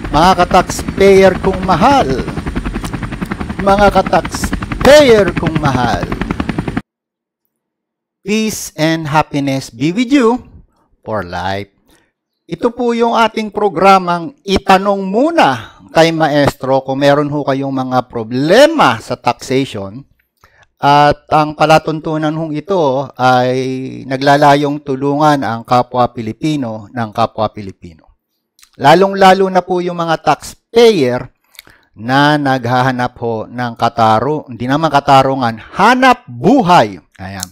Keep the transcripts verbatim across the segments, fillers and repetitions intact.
Mga ka-taxpayer kong mahal, mga ka-taxpayer kong mahal, peace and happiness be with you for life. Ito po yung ating programang Itanong Muna kay Maestro kung meron ho kayong mga problema sa taxation. At ang palatuntunan hong ito ay naglalayong tulungan ang kapwa Pilipino ng kapwa Pilipino. Lalong-lalo na po yung mga taxpayer na naghahanap ho ng kataro, hindi naman katarungan, hanap buhay. Ayan.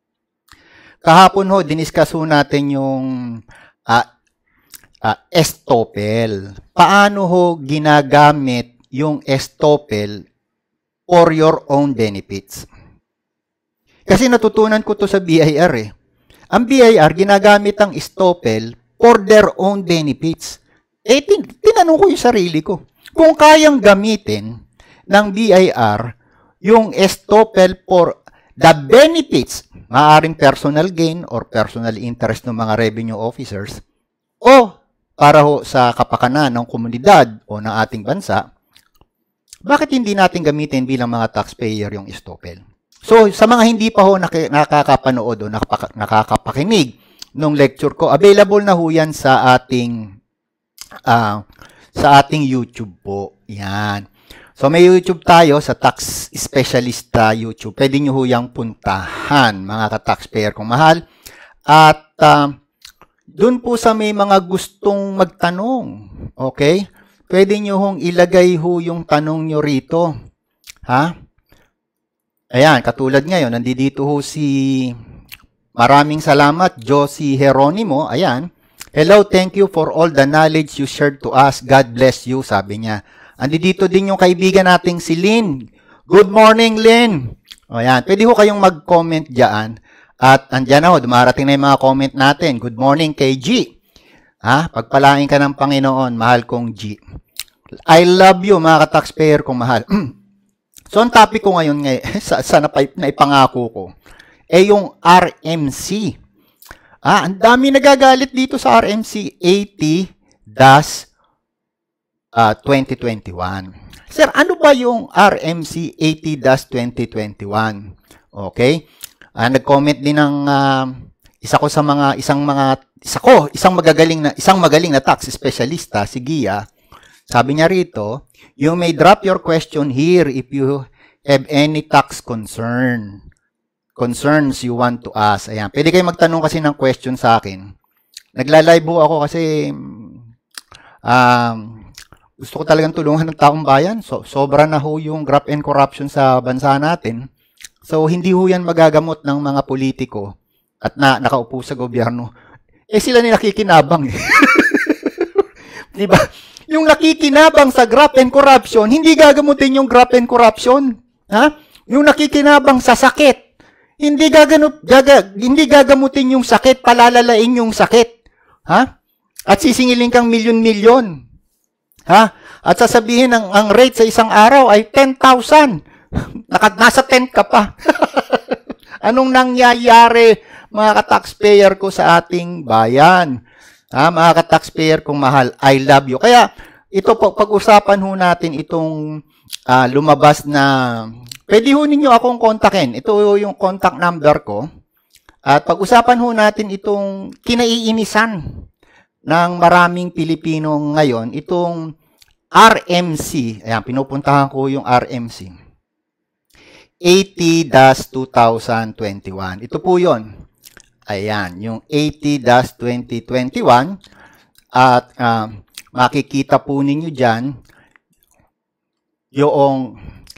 Kahapon ho, diniscuss ho natin yung uh, uh, estoppel. Paano ho ginagamit yung estoppel for your own benefits? Kasi natutunan ko to sa B I R eh. Ang B I R, ginagamit ang estoppel for their own benefits. Eh, tin tinanong ko yung sarili ko. Kung kayang gamitin ng B I R yung estoppel for the benefits, maaaring personal gain or personal interest ng mga revenue officers, o para ho sa kapakanan ng komunidad o ng ating bansa, bakit hindi natin gamitin bilang mga taxpayer yung estoppel? So, sa mga hindi pa ho nak nakakapanood o nakaka nakakapakinig nung lecture ko, available na ho yan sa ating Uh, sa ating YouTube po. Yan. So, may YouTube tayo sa Tax Specialista YouTube. Pwede nyo ho yung puntahan, mga ka-taxpayer kong mahal. At uh, dun po sa may mga gustong magtanong, okay? Pwede nyo hong ilagay ho yung tanong nyo rito. Ha? Ayan, katulad ngayon, nandito ho si, maraming salamat, Josie Geronimo. Ayan. Hello, thank you for all the knowledge you shared to us. God bless you, sabi niya. Andi dito din yung kaibigan nating si Lynn. Good morning, Lynn. O yan, pwede ho kayong mag-comment dyan. At andyan na ho, dumarating na yung mga comment natin. Good morning kay G. Ha? Pagpalain ka ng Panginoon, mahal kong G. I love you, mga ka-taxpayer kong mahal. So, ang topic ko ngayon, ngay sa, sa naipangako ko, eh yung R M C. Ah, ang dami nagagalit dito sa R M C eighty dash twenty twenty-one. Sir, ano ba yung R M C eighty dash twenty twenty-one? Okay? Ah, nag-comment din ng uh, isa ko sa mga isang mga isa ko, isang magagaling na isang magaling na tax specialista, si Guia. Sabi niya rito, you may drop your question here if you have any tax concern. Concerns you want to ask. Ayan. Pwede kayo magtanong kasi ng question sa akin. Nagla-live ho ako kasi um, gusto ko talagang tulungan ng taong bayan. So, sobra na ho yung graft and corruption sa bansa natin. So, hindi ho yan magagamot ng mga politiko at na nakaupo sa gobyerno. Eh, sila ni nakikinabang eh. Diba? Yung nakikinabang sa graft and corruption, hindi gagamutin yung graft and corruption. Ha? Yung nakikinabang sa sakit, Hindi gaganap, gaga, hindi gagamutin yung sakit, palalalain yung sakit. Ha? At sisingilin kang milyon-milyon. Ha? At sasabihin ang, ang rate sa isang araw ay ten thousand. Nasa ten ka pa. Anong nangyayari, mga ka-taxpayer ko sa ating bayan? Ha? Mga ka-taxpayer kong mahal, I love you. Kaya, ito po, pag-usapan ho natin itong uh, lumabas na pwede ho ninyo akong kontakin. Ito yung contact number ko. At pag-usapan ho natin itong kinaiinisan ng maraming Pilipino ngayon, itong R M C. Ayan, pinupuntahan ko yung R M C. eighty dash twenty twenty-one. Ito po yun. Ayan, yung eighty dash twenty twenty-one. At uh, makikita po ninyo dyan yung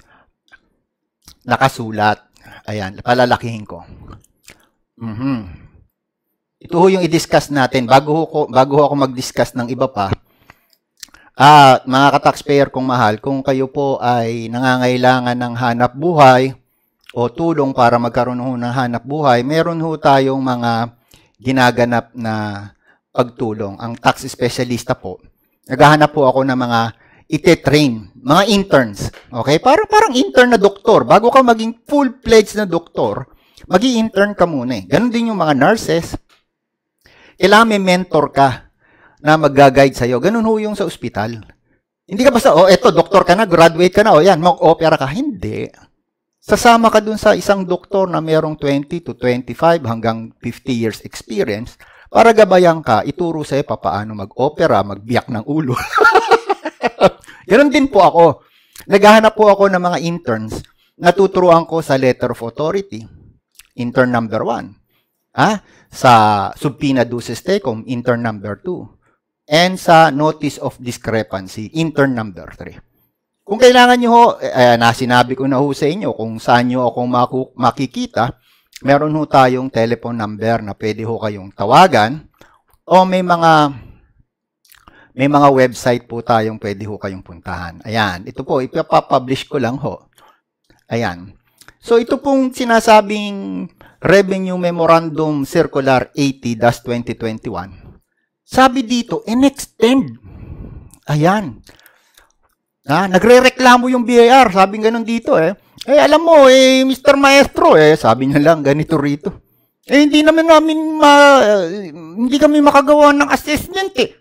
nakasulat. Ayan, palalakihin ko. Mm-hmm. Ito ho yung i-discuss natin. Bago, ko, bago ho ako mag-discuss ng iba pa, ah, mga ka-taxpayer kong mahal, kung kayo po ay nangangailangan ng hanap buhay o tulong para magkaroon ho ng hanap buhay, meron ho tayong mga ginaganap na pagtulong. Ang tax specialista po, naghahanap po ako ng mga ite-train, mga interns. Okay? Parang, parang intern na doktor. Bago ka maging full-fledged na doktor, magi-intern ka muna eh. Ganon din yung mga nurses. Kailangan may mentor ka na mag-guide sa'yo. Ganon ho yung sa ospital. Hindi ka basta, oh, eto, doktor ka na, graduate ka na, oh, yan, mag-opera ka. Hindi. Sasama ka dun sa isang doktor na merong twenty to twenty-five hanggang fifty years experience para gabayan ka, ituro sa'yo pa paano mag-opera, magbiyak ng ulo. Ganon din po ako. Naghahanap po ako ng mga interns. Natuturuan ko sa letter of authority. Intern number one. Ah, sa subpoena duces tecum, intern number two. And sa notice of discrepancy, intern number three. Kung kailangan nyo ho, eh, nasinabi ko na ho sa inyo kung saan nyo akong makikita, meron ho tayong telephone number na pwede ho kayong tawagan o may mga may mga website po tayong pwede ho kayong puntahan. Ayan, ito po, ipapublish ko lang ho. Ayan. So, ito pong sinasabing Revenue Memorandum Circular eighty dash twenty twenty-one. Sabi dito, in-extend. Ayan. Ah, nagre-reklamo yung B I R. Sabi ganun dito eh. Eh, alam mo, eh, Mister Maestro, eh, sabi niya lang, ganito rito. Eh, hindi naman namin, ma, uh, hindi kami makagawa ng assessment eh.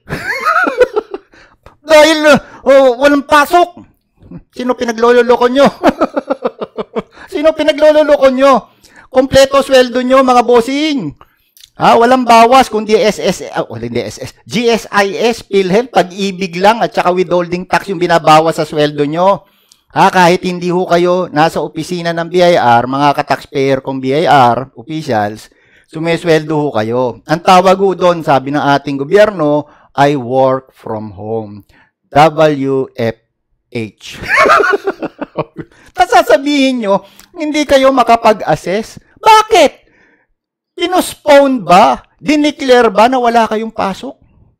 Dahil, uh, walang pasok. Sino pinaglololoko nyo? Sino pinaglololoko nyo? Kompleto sweldo nyo, mga bossing. Ah, walang bawas kundi S S, oh, hindi S S, G S I S, PhilHealth, pag-ibig lang at saka withholding tax yung binabawas sa sweldo nyo. Ah, kahit hindi ho kayo nasa opisina ng B I R, mga ka-taxpayer kong B I R, officials, sumesweldo ho kayo. Ang tawag ho doon, sabi ng ating gobyerno, ay work from home. W F H. Tapos sasabihin nyo, hindi kayo makapag-assess. Bakit? Pinospone ba? Dineclare ba na wala kayong pasok?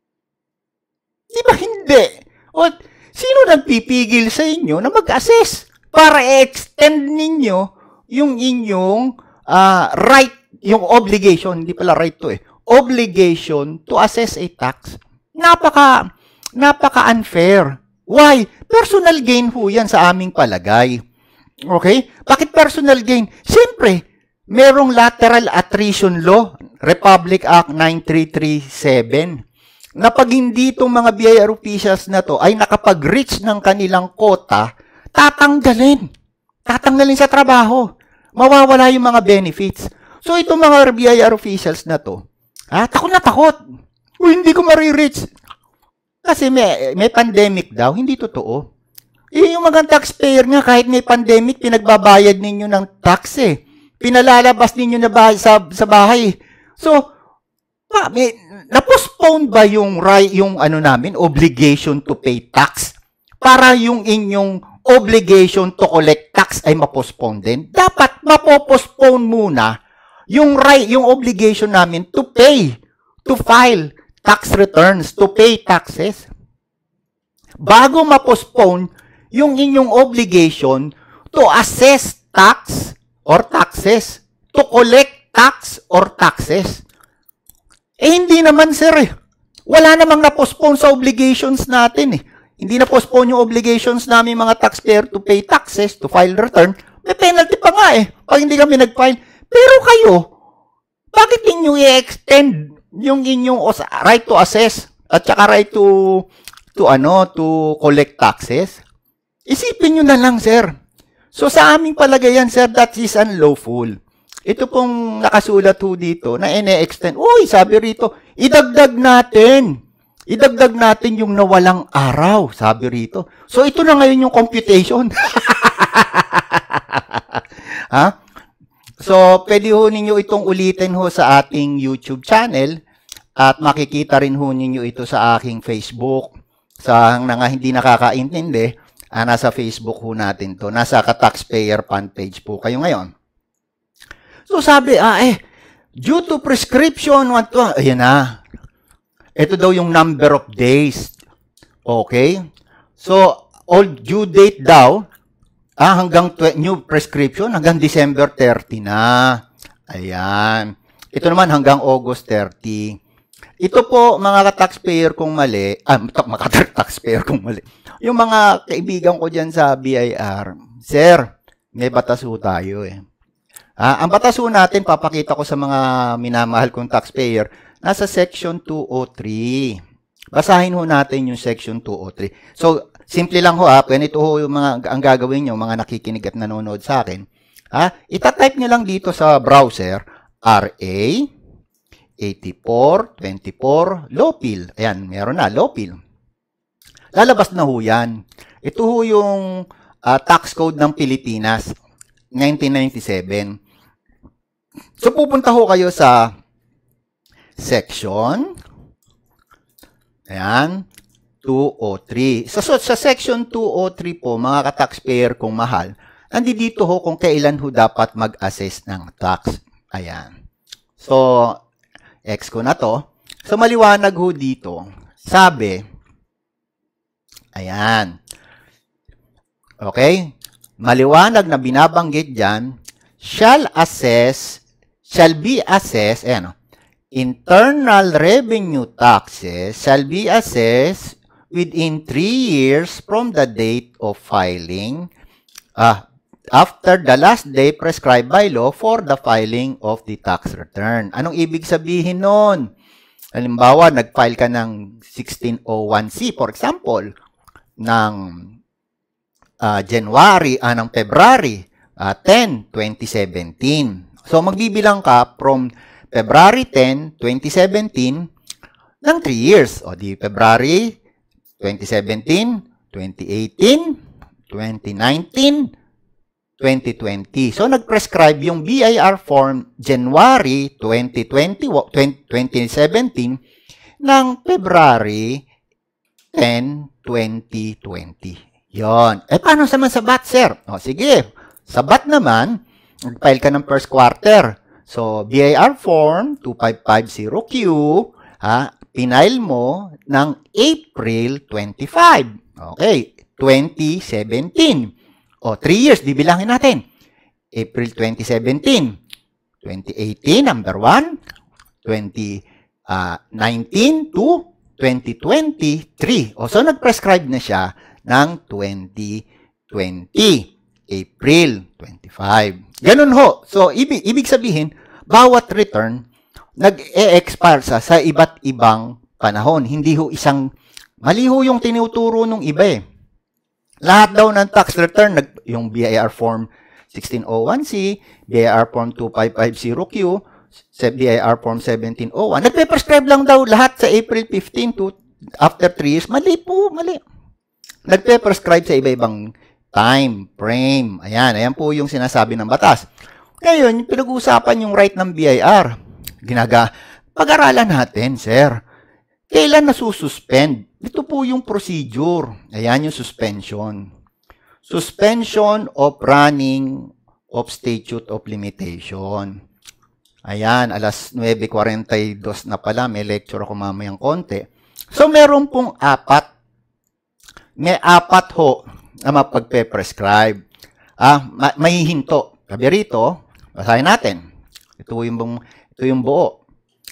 Di ba hindi? O, sino nagpipigil sa inyo na mag-assess para i-extend ninyo yung inyong uh, right, yung obligation, hindi pala right to eh, obligation to assess a tax? Napaka, napaka-unfair. Why? Personal gain ho yan sa aming palagay. Okay? Bakit personal gain? Siyempre, merong lateral attrition law, Republic Act nine three three seven, na pag hindi itong mga B I R officials na to ay nakapag-reach ng kanilang quota, tatanggalin. Tatanggalin sa trabaho. Mawawala yung mga benefits. So, itong mga B I R officials na to, ah, takot na takot. O, hindi ko marireach. Kasi may, may pandemic daw, hindi totoo. Eh, yung mga taxpayer nga, kahit may pandemic, pinagbabayad ninyo ng tax eh. Pinalalabas ninyo na bahay, sa, sa bahay. So, pa, may, na-postpone ba yung, yung ano namin, obligation to pay tax? Para yung inyong obligation to collect tax ay ma-postpone din? Dapat ma-postpone muna yung, right, yung obligation namin to pay, to file tax returns, to pay taxes. Bago ma-postpone yung inyong obligation to assess tax or taxes, to collect tax or taxes. Eh, hindi naman, sir, eh. Wala namang na-postpone sa obligations natin, eh. Hindi na-postpone yung obligations namin mga taxpayer to pay taxes, to file return. May penalty pa nga, eh, pag hindi kami nag-file. Pero kayo, bakit ninyo i-extend yung inyong right to assess at saka right to, to, ano, to collect taxes? Isipin nyo na lang, sir. So, sa aming palagayan, sir, that is unlawful. Ito pong nakasulat ho dito na ine-extend. Uy, sabi rito, idagdag natin. Idagdag natin yung nawalang araw, sabi rito. So, ito na ngayon yung computation. Ha? So, pwede ho ninyo itong ulitin ho sa ating YouTube channel at makikita rin ho ninyo ito sa aking Facebook. Sa mga hindi nakakaintindi, Ah, nasa Facebook ho natin to. Nasa ka-taxpayer fan page po kayo ngayon. So sabi, ah eh, due to prescription, what to, ayan na. Ito daw yung number of days. Okay? So, all due date daw, ah, hanggang new prescription, hanggang December thirty na. Ayan. Ito naman hanggang August thirty. Ito po, mga ka-taxpayer kung mali, ah, mga ka-taxpayer kung mali, yung mga kaibigan ko dyan sa B I R, sir, may batas ho tayo eh. Ah, ang batas ho natin, papakita ko sa mga minamahal kong taxpayer, nasa Section two oh three. Basahin ho natin yung Section two oh three. So, simple lang ho ha, ganito ho yung mga, ang gagawin nyo, mga nakikinig at nanonood sa akin. Ha? Itatype nyo lang dito sa browser, R A eighty-four twenty-four lawful. Ayan, meron na, lawful. Lalabas na ho yan. Ito ho yung uh, tax code ng Pilipinas, nineteen ninety-seven. So, pupunta ho kayo sa section, ayan, two oh three. So, so, sa section two oh three po, mga ka-taxpayer kung mahal, nandito ho kung kailan ho dapat mag-assess ng tax. Ayan. So, X ko na to. So, maliwanag ho dito. Sabi, ayan. Okay? Maliwanag na binabanggit dyan, shall assess, shall be assessed, ayan, internal revenue taxes shall be assessed within three years from the date of filing, ah, after the last day prescribed by law for the filing of the tax return. Anong ibig sabihin nun? Halimbawa, nag-file ka ng sixteen oh one C, for example, ng uh, January, ah, ng February uh, ten, twenty seventeen. So, magbibilang ka from February ten, twenty seventeen ng three years. O di February twenty seventeen, twenty eighteen, twenty nineteen, twenty twenty. So, nag-prescribe yung B I R Form January twenty twenty, twenty seventeen ng February ten, twenty twenty. Yon. Eh, paano naman sa B A T, sir? O, sige. Sa B A T naman, nag-file ka ng first quarter. So, B I R Form two five five zero Q, ha, pinail mo ng April twenty-five. Okay, twenty seventeen. O, three years, bibilangin natin. April twenty seventeen, twenty eighteen, number one, twenty nineteen to twenty twenty-three. O, so, nag-prescribe na siya ng twenty twenty, April twenty-five. Ganun ho. So, ibig, ibig sabihin, bawat return, nag-e-expire sa, sa iba't ibang panahon. Hindi ho isang, mali ho yung tinuturo nung iba eh. Lahat daw ng tax return, nag, yung B I R Form sixteen oh one C, B I R Form two five five zero Q, B I R Form seventeen oh one, nagpe-prescribe lang daw lahat sa April fifteenth to after three years. Mali po, mali. Nagpe-prescribe sa iba-ibang time, frame. Ayan, ayan po yung sinasabi ng batas. Ngayon, pinag-uusapan yung right ng B I R. Ginaga, pag-aralan natin, sir. Kailan nasususpend? Ito po yung procedure. Ayan yung suspension. Suspension of running of statute of limitation. Ayan, alas nuwebe kuwarenta y dos na pala. May lecture ako mamayang konti. So, meron pong apat. May apat ho na mapagpe-prescribe. Ah, ma may hinto. Sabi rito, basahin natin. Ito yung, ito yung buo.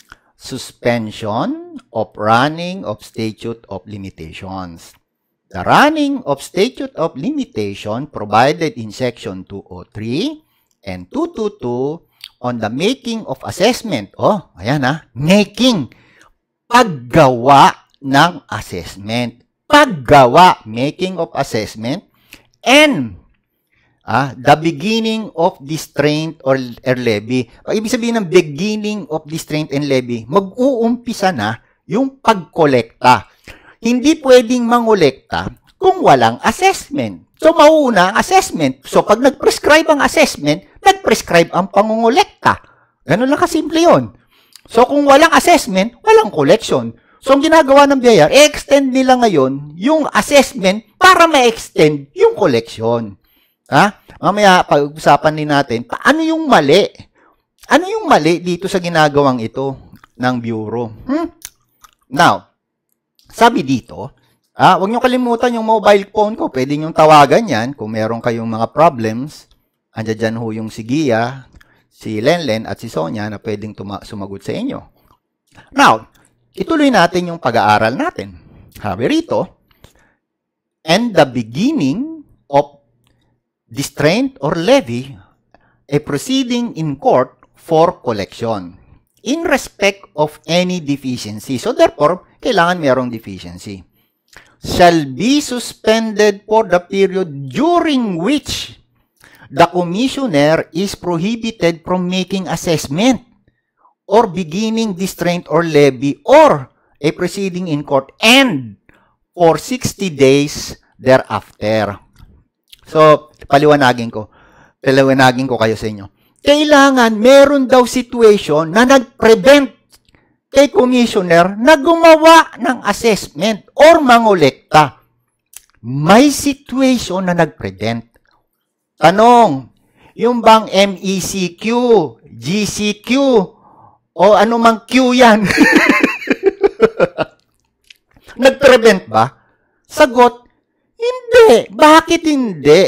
Suspension of running of statute of limitations. The running of statute of limitation provided in section two oh three and two twenty-two on the making of assessment. Oh, ayan ha. Making. Paggawa ng assessment. Paggawa. Making of assessment. And Ah, the beginning of distraint or, or levy. Pag ibig sabihin ng beginning of distraint and levy, mag-uumpisa na yung pagkolekta. Hindi pwedeng mangolekta kung walang assessment. So, mauuna ang assessment. So, pag nag-prescribe ang assessment, nag-prescribe ang pangongolekta. Ganun lang kasimple yun. So, kung walang assessment, walang collection. So, ang ginagawa ng B I R, i-extend nila ngayon yung assessment para ma-extend yung collection. Ha? Mamaya, pag-usapan din natin, paano yung mali? Ano yung mali dito sa ginagawang ito ng Bureau? Hmm? Now, sabi dito, ah, huwag nyo kalimutan yung mobile phone ko. Pwede nyo tawagan yan kung meron kayong mga problems. Andiyan dyan ho yung si Guia, si Lenlen at si Sonia na pwedeng sumagot sa inyo. Now, ituloy natin yung pag-aaral natin. Sabi rito, and the beginning of distraint or levy, a proceeding in court for collection in respect of any deficiency. So, therefore, kailangan mayroong deficiency. shall be suspended for the period during which the commissioner is prohibited from making assessment or beginning distraint or levy or a proceeding in court and for sixty days thereafter. So, paliwanagin ko. Paliwanagin ko kayo sa inyo. Kailangan meron daw situation na nag-prevent kay commissioner na gumawa ng assessment or mangolekta. May situation na nag-prevent. Tanong, yung bang M E C Q, G C Q, o anumang Q yan? Nag-prevent ba? Sagot, hindi. Bakit hindi?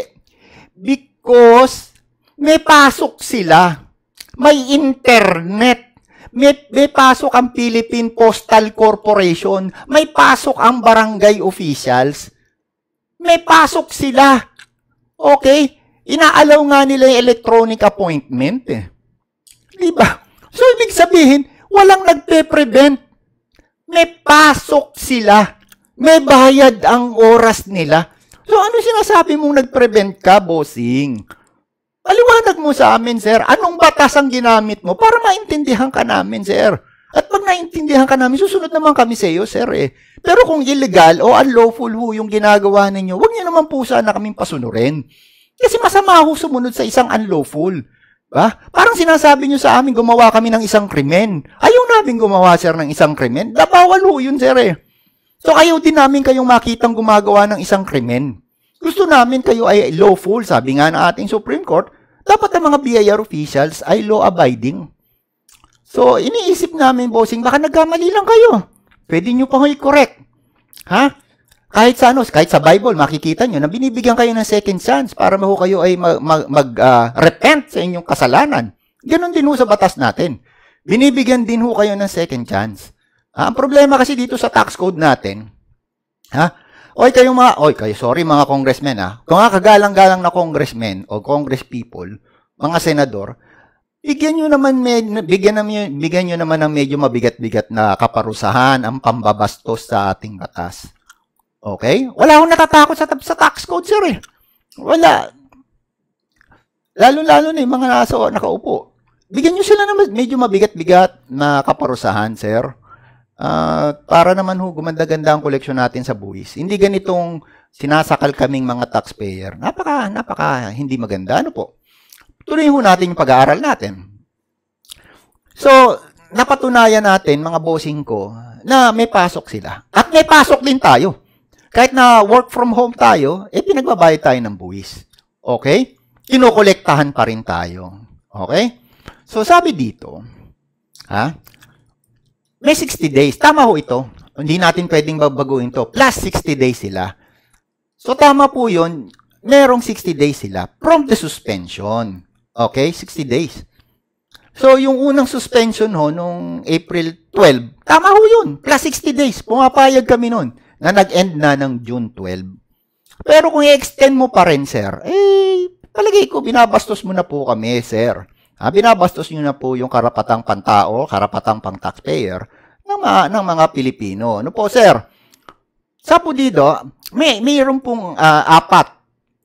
Because may pasok sila. May internet. May, may pasok ang Philippine Postal Corporation. May pasok ang barangay officials. May pasok sila. Okay? Inaalaw nga nila yung electronic appointment eh. Diba? So, ibig sabihin, walang nagpe-prevent. May pasok sila. May bayad ang oras nila. So, ano sinasabi mong nag-prevent ka, bossing? Paliwanag mo sa amin, sir. Anong batas ang ginamit mo para maintindihan ka namin, sir? At pag naintindihan ka namin, susunod naman kami sa iyo, sir, eh. Pero kung illegal o unlawful ho yung ginagawa ninyo, huwag niyo naman po sana kaming pasunurin. Kasi masama ho sumunod sa isang unlawful. Ba? Parang sinasabi niyo sa amin, gumawa kami ng isang krimen. Ayaw namin gumawa, sir, ng isang krimen. Bawal ho yun, sir, eh. So, ayaw din namin kayong makitang gumagawa ng isang krimen. Gusto namin kayo ay lawful, sabi nga ng ating Supreme Court, dapat ang mga B I R officials ay law-abiding. So, iniisip namin, bossing, baka nagkamali lang kayo. Pwede nyo pa i-correct. Ha? Kahit sa, ano, kahit sa Bible, makikita nyo na binibigyan kayo ng second chance para maho kayo ay mag-repent mag, uh, repent sa inyong kasalanan. Ganon din ho sa batas natin. Binibigyan din ho kayo ng second chance. Ha? Ang problema kasi dito sa tax code natin, ha? Oy, kayong mga, oy, kayo, sorry mga congressmen, ha? Kung nga kagalang-galang na congressmen o congress people, mga senador, bigyan nyo naman, med, bigyan, naman, bigyan nyo naman ng medyo mabigat-bigat na kaparusahan ang pambabastos sa ating batas. Okay? Wala akong natatakot sa, sa tax code, sir, eh. Wala. Lalo-lalo na yung mga nasa nakaupo. Bigyan nyo sila naman medyo mabigat-bigat na kaparusahan, sir. Uh, para naman ho, gumanda-ganda ang koleksyon natin sa buwis. Hindi ganitong sinasakal kaming mga taxpayer. Napaka, napaka hindi maganda. Ano po? Tuloy ho natin yung pag-aaral natin. So, napatunayan natin, mga bossing ko, na may pasok sila. At may pasok din tayo. Kahit na work from home tayo, eh pinagbabayad tayo ng buwis. Okay? Kinokolektahan pa rin tayo. Okay? So, sabi dito, ha? May sixty days. Tama ho ito. Hindi natin pwedeng babaguhin to. Plus sixty days sila. So, tama po yun. Merong sixty days sila from the suspension. Okay? sixty days. So, yung unang suspension ho, nung April twelve, tama ho yun. Plus sixty days. Pumapayag kami nun na nag-end na ng June twelve. Pero kung i-extend mo pa rin, sir, eh, palagay ko, binabastos mo na po kami, sir. Ah, binabastos nyo na po yung karapatang pantao, karapatang pang taxpayer ng mga, ng mga Pilipino. Ano po, sir? Sa po dito, may mayroon pong uh, apat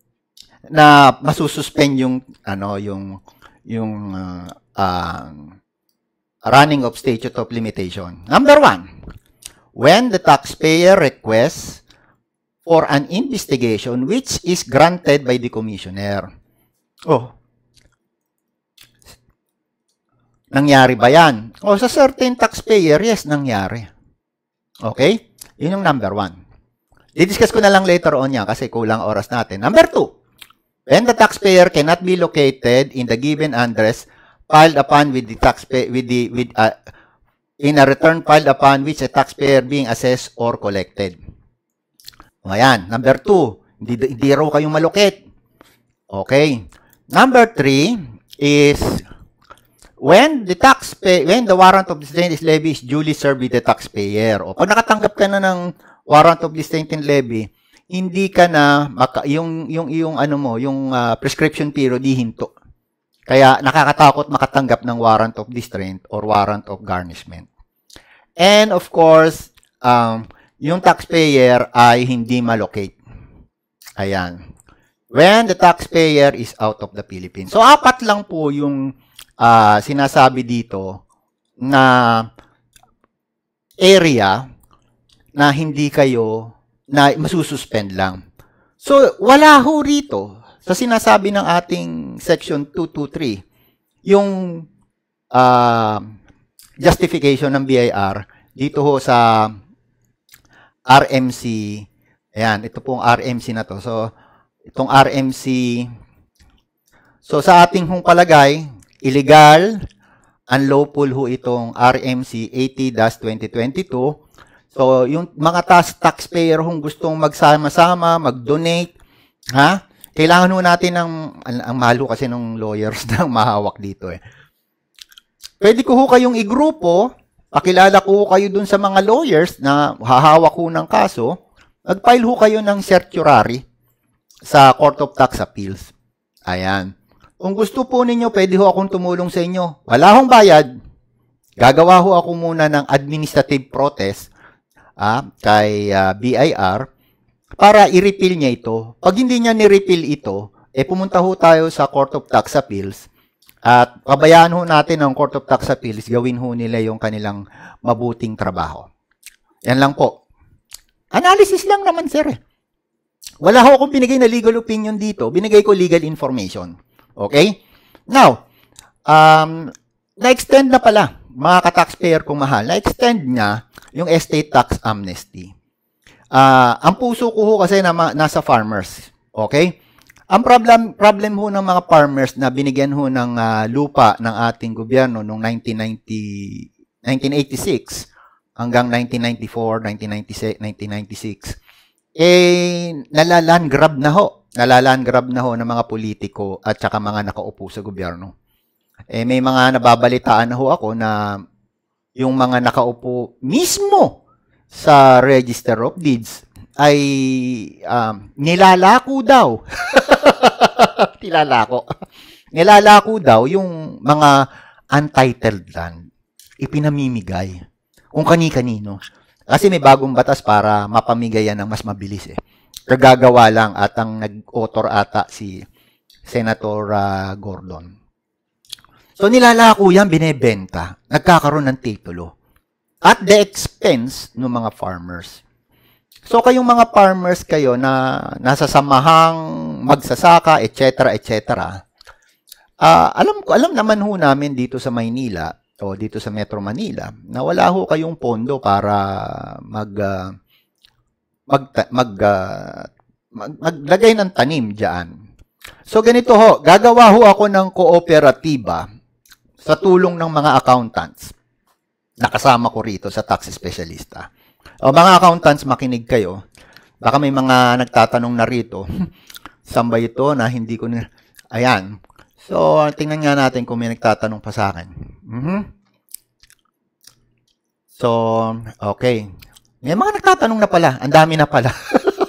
na masususpend yung ano yung yung uh, uh, running of statute of limitation. Number one, when the taxpayer requests for an investigation which is granted by the commissioner. Oh. Nangyari ba yan? O sa certain taxpayer, yes, nangyari. Okay? Yun yung number one. I-discuss ko na lang later on yan kasi kulang oras natin. Number two, when the taxpayer cannot be located in the given address filed upon with the taxpayer with the with uh, in a return filed upon which a taxpayer being assessed or collected. O ayan. Number two, hindi, hindi raw kayong malocate. Okay. Number three is when the taxpayer, when the warrant of disdain is levy is duly served with the taxpayer. O pag nakatanggap ka na ng warrant of disdain and levy, hindi ka na maka, yung yung yung ano mo, yung uh, prescription period di hinto. Kaya nakakatakot makatanggap ng warrant of distraint or warrant of garnishment. And of course, um, yung taxpayer ay hindi malocate. Ayan. When the taxpayer is out of the Philippines. So, apat lang po yung uh, sinasabi dito na area na hindi kayo na masususpend lang. So, wala ho rito sa sinasabi ng ating section two twenty-three yung uh, justification ng B I R dito ho sa R M C. Ayan, ito pong R M C na to. So, itong R M C, so sa ating hong palagay, illegal, unlawful ho itong R M C eighty dash twenty twenty-two. So, yung mga tax taxpayer hong gustong magsama-sama, mag-donate, ha? Kailangan ho natin ng, ang, ang mahal ho kasi ng lawyers na mahawak dito eh. Pwede ko ho kayong igrupo, pakilala ko ho kayo dun sa mga lawyers na hahawak ho ng kaso, mag-file ho kayo ng certiorari sa Court of Tax Appeals. Ayan. Kung gusto po ninyo, pwede ho akong tumulong sa inyo. Wala hong bayad. Gagawa ho ako muna ng administrative protest ah, kay uh, B I R para i-repeal niya ito. Pag hindi niya ni-repeal ito, eh pumunta ho tayo sa Court of Tax Appeals at pabayaan ho natin ang Court of Tax Appeals, gawin ho nila yung kanilang mabuting trabaho. Yan lang po. Analysis lang naman, sir. Wala ho akong binigay na legal opinion dito. Binigay ko legal information. Okay? Now, um, na-extend na pala, mga ka-taxpayer kong mahal, na-extend niya yung estate tax amnesty. Uh, ang puso ko ho kasi na nasa farmers. Okay? Ang problem, problem ho ng mga farmers na binigyan ho ng uh, lupa ng ating gobyerno noong nineteen eighty-six hanggang nineteen ninety-four, nineteen ninety-six, nineteen ninety-six, eh, nalalan grab na ho. Nalalan grab na ho ng mga politiko at saka mga nakaupo sa gobyerno. Eh, may mga nababalitaan na ho ako na yung mga nakaupo mismo sa Register of Deeds ay um, nilalako daw. nilalako. Nilalako daw yung mga untitled land. Ipinamimigay. Kung kani-kanino. Kasi may bagong batas para mapamigayan ng mas mabilis eh. Kagagawa lang at ang nag-author ata si Senator uh, Gordon. So nilalako yan, binebenta. Nagkakaroon ng titulo. At the expense ng mga farmers. So kayong mga farmers kayo na nasa samahang magsasaka, et cetera, et cetera. Uh, alam ko, alam naman ho namin dito sa Maynila o dito sa Metro Manila na wala ho kayong pondo para mag uh, mag mag, uh, mag maglagay ng tanim diyan. So ganito ho, gagawa ho ako ng kooperatiba sa tulong ng mga accountants. Nakasama ko rito sa tax specialista. O mga accountants, makinig kayo. Baka may mga nagtatanong na rito, saan ba ito na hindi ko na... Ayan. So, tingnan nga natin kung may nagtatanong pa sa akin. Mm-hmm. So, okay. May mga nagtatanong na pala. Ang dami na pala.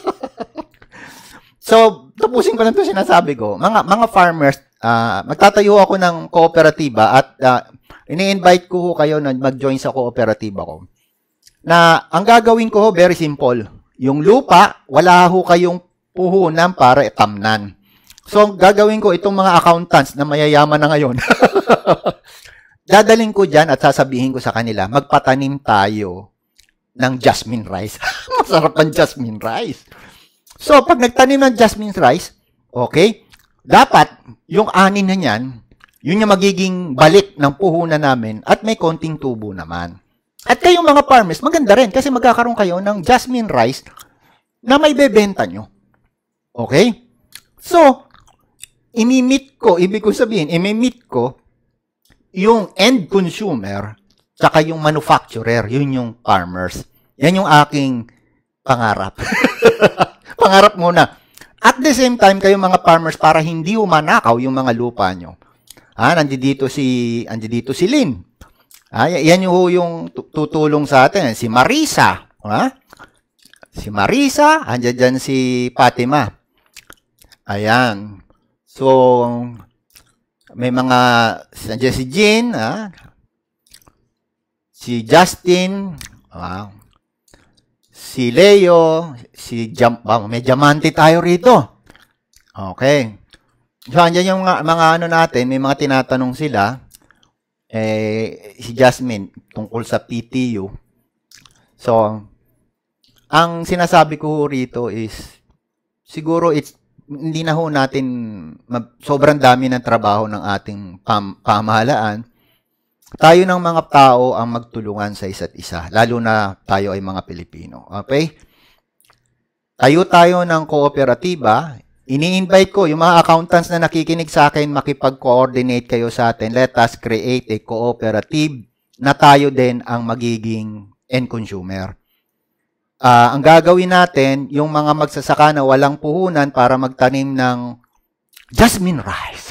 So, tapusin ko lang ito sinasabi ko. Mga, mga farmers, uh, magtatayo ako ng kooperatiba at uh, ini-invite ko ho kayo na mag-join sa kooperatiba ko. Na ang gagawin ko ho, very simple. Yung lupa, wala ho kayong puhunan para itamnan. So, gagawin ko itong mga accountants na mayayaman na ngayon. Dadaling ko dyan at sasabihin ko sa kanila, magpatanim tayo ng jasmine rice. Masarap ang jasmine rice. So, pag nagtanim ng jasmine rice, okay, dapat yung anin na yan, yun yung magiging balik ng puhunan namin at may konting tubo naman. At kayong mga farmers, maganda rin kasi magkakaroon kayo ng jasmine rice na may bebenta nyo. Okay? So, imimit ko, ibig ko sabihin, imimit ko yung end consumer tsaka yung manufacturer, yun yung farmers. Yan yung aking pangarap. Pangarap muna. At the same time, kayong mga farmers, para hindi umanakaw yung mga lupa nyo. Ah, nandito si, nandito si Lynn. Ah, yan yung, yung tutulong sa atin. Si Marisa. Ha? Si Marisa, andyan dyan si Fatima. Ayan. So, may mga, andyan si Jean, ha? Si Justin, wow. si Leo, si Jam, oh, may Diamante tayo rito. Okay. So, andyan yung mga, mga ano natin, may mga tinatanong sila. Eh, si Jasmine, tungkol sa P T U. So, ang sinasabi ko rito is, siguro it's, hindi na ho natin, sobrang dami ng trabaho ng ating pam, pamahalaan. Tayo ng mga tao ang magtulungan sa isa't isa, lalo na tayo ay mga Pilipino. Okay? Tayo tayo ng kooperatiba. Ini-invite ko yung mga accountants na nakikinig sa akin, makipag-coordinate kayo sa atin. Let us create a cooperative na tayo din ang magiging end consumer. Uh, ang gagawin natin, yung mga magsasaka na walang puhunan para magtanim ng jasmine rice.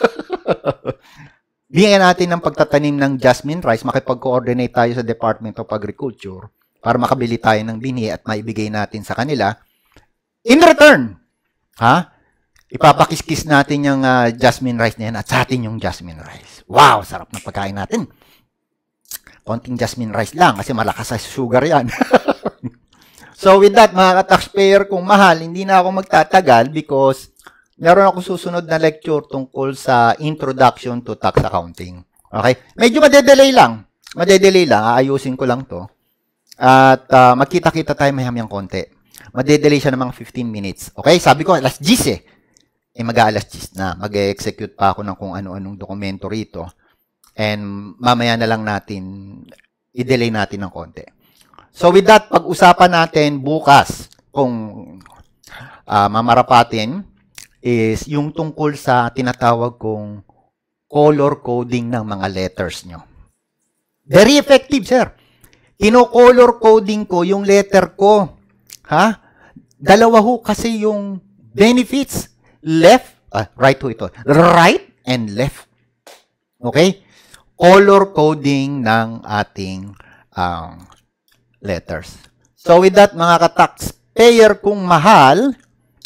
Bigyan natin ng pagtatanim ng jasmine rice, makipag-coordinate tayo sa Department of Agriculture para makabili tayo ng binhi at maibigay natin sa kanila. In return, ha? Ipapakiskis natin yung uh, jasmine rice na yan at sa atin yung jasmine rice. Wow! Sarap ng pagkain natin. Konting jasmine rice lang kasi malakas sa sugar yan. So with that, mga ka-taxpayer kung mahal, hindi na ako magtatagal because meron ako susunod na lecture tungkol sa Introduction to Tax Accounting. Okay? Medyo madedelay lang. Madedelay lang. Aayusin ko lang to. At uh, magkita-kita tayo mayamayang konti. Madedelay siya ng mga fifteen minutes. Okay? Sabi ko, alas diyes eh. Eh, mag-aalas diyes na. Mag-execute pa ako ng kung ano-anong dokumento rito. And mamaya na lang natin, i-delay natin ng konti. So with that, pag-usapan natin bukas kung uh, mamarapatin is yung tungkol sa tinatawag kong color coding ng mga letters nyo. Very effective, sir. Kino-color coding ko yung letter ko. Ha? Dalawa ho kasi yung benefits. Left, uh, right ho ito. Right and left. Okay? Color coding ng ating um, letters. So with that, mga ka-taxpayer kung mahal,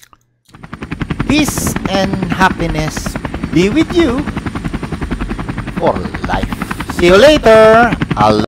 peace and happiness be with you for life. See you later. I'll